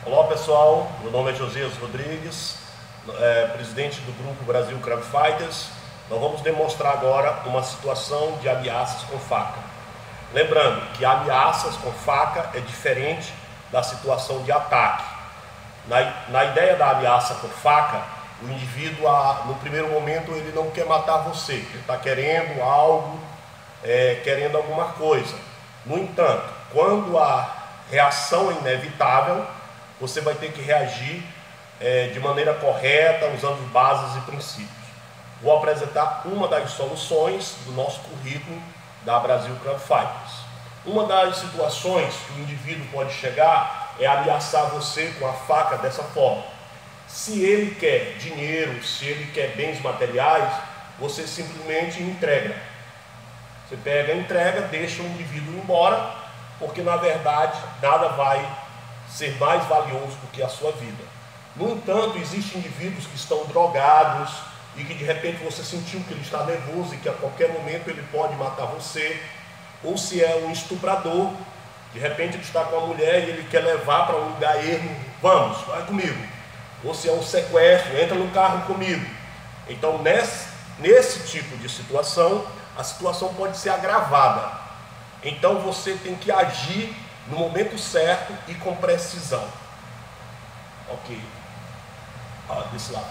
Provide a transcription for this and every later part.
Olá pessoal, meu nome é Josias Rodrigues, presidente do grupo Brasil Crime Fighters. Nós vamos demonstrar agora uma situação de ameaças com faca. Lembrando que ameaças com faca é diferente da situação de ataque. Na ideia da ameaça com faca, o indivíduo, no primeiro momento, ele não quer matar você, ele está querendo algo, querendo alguma coisa. No entanto, quando a reação é inevitável, você vai ter que reagir de maneira correta, usando bases e princípios. Vou apresentar uma das soluções do nosso currículo da Brasil Crime Fighters. Uma das situações que o indivíduo pode chegar é ameaçar você com a faca dessa forma. Se ele quer dinheiro, se ele quer bens materiais, você simplesmente entrega. Você pega, entrega, deixa o indivíduo embora, porque na verdade nada vai ser mais valioso do que a sua vida. No entanto, existem indivíduos que estão drogados e que de repente você sentiu que ele está nervoso e que a qualquer momento ele pode matar você. Ou se é um estuprador, de repente ele está com a mulher e ele quer levar para um lugar ermo, vamos, vai comigo. Ou se é um sequestro, entra no carro comigo. Então nesse tipo de situação, a situação pode ser agravada. Então você tem que agir no momento certo e com precisão. Ok. Desse lado.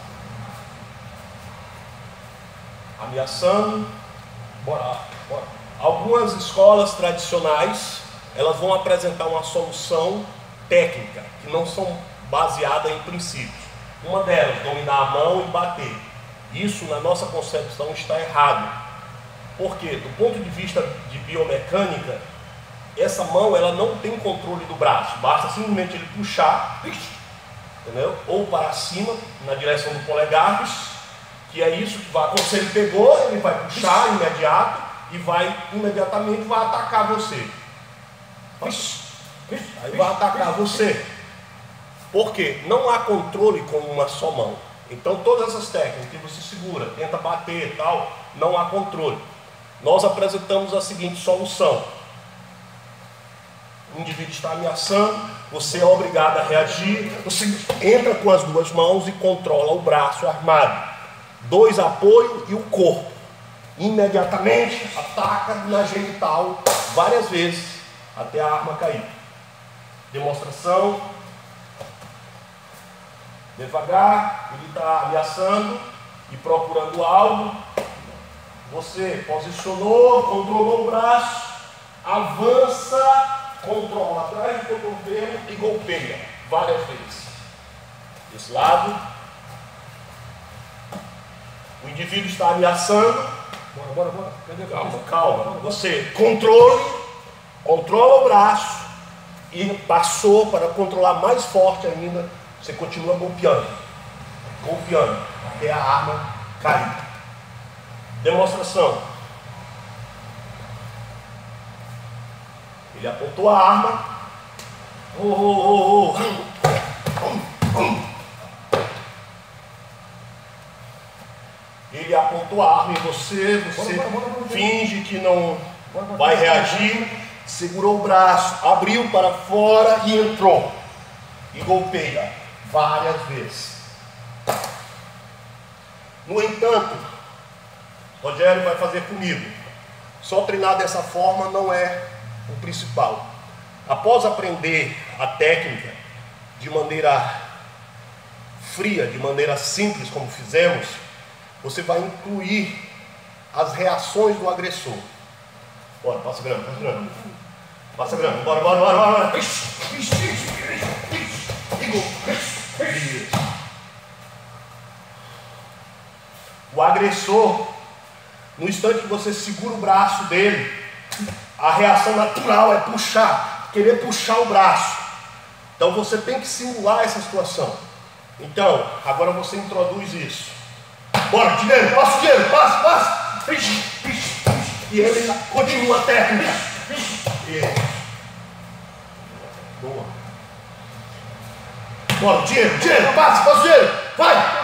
Ameaçando. Bora. Algumas escolas tradicionais, elas vão apresentar uma solução técnica, que não são baseadas em princípios. Uma delas, dominar a mão e bater. Isso, na nossa concepção, está errado. Porque, do ponto de vista de biomecânica, essa mão ela não tem controle do braço, basta simplesmente ele puxar, entendeu? Ou para cima, na direção do polegar, que é isso que vai acontecer. Ele pegou, ele vai puxar imediato e imediatamente vai atacar você. Aí vai atacar você. Porque não há controle com uma só mão. Então todas essas técnicas que você segura, tenta bater e tal, não há controle. Nós apresentamos a seguinte solução. O indivíduo está ameaçando, você é obrigado a reagir, você entra com as duas mãos e controla o braço armado. 2 apoios e o corpo. Imediatamente ataca na genital várias vezes até a arma cair. Demonstração. Devagar, ele está ameaçando e procurando algo. Você posicionou, controlou o braço, avança, controla atrás do cotovelo e golpeia várias vezes. Desse lado, o indivíduo está ameaçando. Bora. Calma. Você controla o braço e passou para controlar mais forte ainda. Você continua golpeando até a arma cair. Demonstração. Ele apontou a arma. Ele apontou a arma em você finge que não vai reagir, segurou o braço, abriu para fora e entrou. E golpeia várias vezes. No entanto, Rogério vai fazer comigo. Só treinar dessa forma não é o principal. Após aprender a técnica de maneira fria, de maneira simples, como fizemos, você vai incluir as reações do agressor. Bora, passa grama. Bora. O agressor, no instante que você segura o braço dele, a reação natural é querer puxar o braço. Então você tem que simular essa situação. Então, agora você introduz isso. Bora, dinheiro, passa o dinheiro, passa. E ele continua a técnica. Boa. Bora, dinheiro, passa o dinheiro, vai.